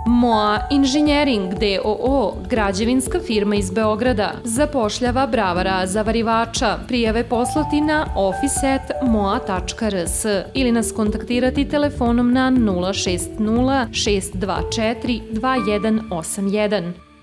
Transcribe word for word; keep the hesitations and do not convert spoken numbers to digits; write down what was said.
Moa Inženjering d o o, građevinska firma iz Beograda, zapošljava bravara zavarivača. Prijave poslati na office at moa tačka r s ili nas kontaktirati telefonom na nula šest nula šest dva četiri dva jedan osam jedan.